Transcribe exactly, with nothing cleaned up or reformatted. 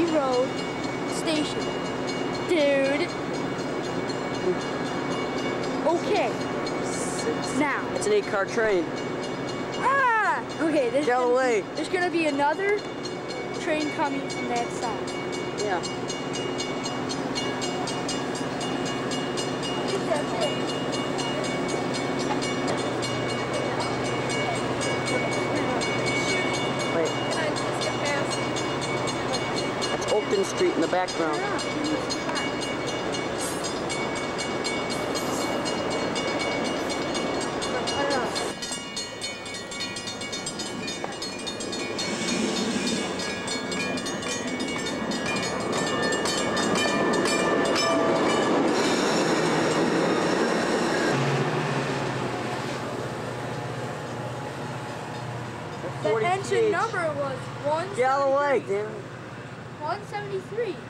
Dee Road station. Dude. Okay. Now. It's an eight-car train. Ah! Okay, there's Get gonna, away. be, there's gonna be another train coming from that side. Yeah. Wait. Can I just get past? That's Oakton Street in the background. The engine number was one Get away, seventy-three. damn it. one seventy-three.